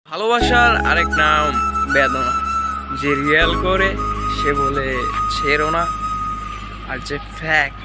ভালোবাসার আরেক নাম বেদনা। যে রিয়াল করে সে বলে ছেড়ো না, আর যে ফ্যাক্ট